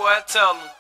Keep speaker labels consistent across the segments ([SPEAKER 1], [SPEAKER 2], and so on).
[SPEAKER 1] boy, tell him.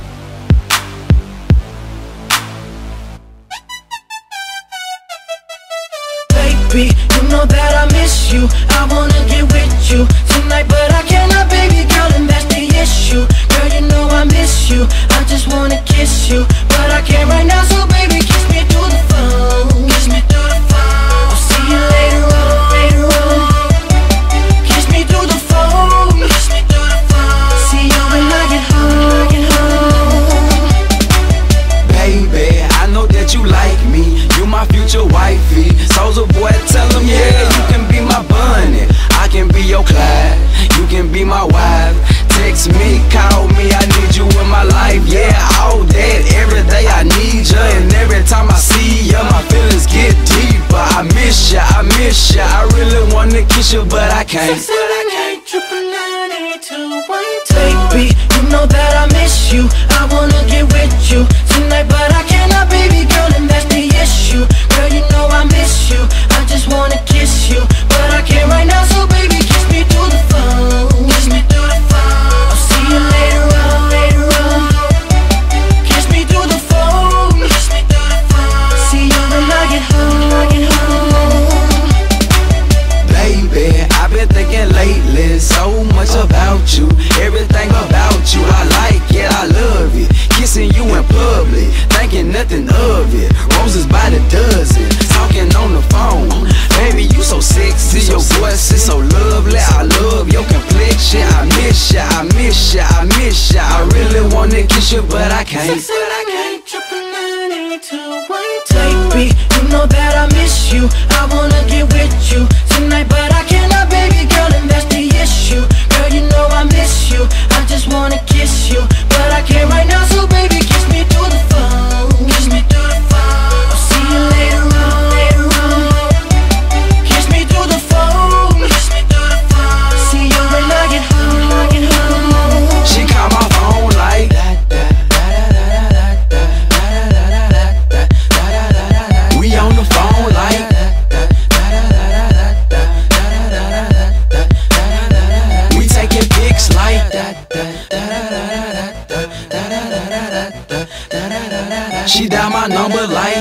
[SPEAKER 2] Baby, you know that I miss you. I wanna get with you tonight, but I cannot, baby girl, and that's the issue. Girl, you know I miss you. I just wanna kiss you, but I can't right now, so baby, kiss me through the phone. Kiss me through the phone. I'll see you later on, later on. Kiss me through the phone. Kiss me through the phone. See you when I get home, get home.
[SPEAKER 3] Baby, I know that you like me. You my future wifey. Soulja Boy, tell him, yeah, you can be my bunny. I can be your Clyde. You can be my wife. Text me, call me, I need you in my life. Yeah, all that, every day I need you. And every time I see you, my feelings get deeper. I miss ya, I miss ya. I really wanna kiss you, but I can't.
[SPEAKER 2] 678-999-8212. Baby, you know that I miss you. I wanna get with you tonight, but I cannot, baby girl, and that's the issue. Girl, you know I miss you. I just wanna kiss you, but I can't right now, so baby, kiss me through the phone. Kiss me through the phone. I'll see you later on, later on. Kiss me through the phone. Kiss me through the phone. See you when I get home, get home.
[SPEAKER 3] Baby, I've been thinking lately so much about you. Everything about you, I like it, I love it. Kissing you in public, thinking nothing of it. Roses by the dozen, talking on the phone. Baby, you so sexy, your voice is so lovely. I love your complexion. I miss ya, I miss ya, I miss ya. I really wanna kiss you, but I can't.
[SPEAKER 2] 678-999-8212. Baby, you know that I miss you. I wanna get with you tonight, but I cannot, baby girl, and that's the issue. Girl, you know I miss you. I just wanna kiss you, but I can't right now, so baby, kiss me through the phone. Kiss me through the phone. I'll see you later on, later on. Kiss me through the phone. Kiss me through the phone. See you when I get home, get home.
[SPEAKER 3] She call my phone like we on the phone like we taking pics like she dial my number like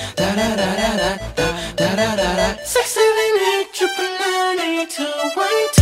[SPEAKER 2] 678-999-8212.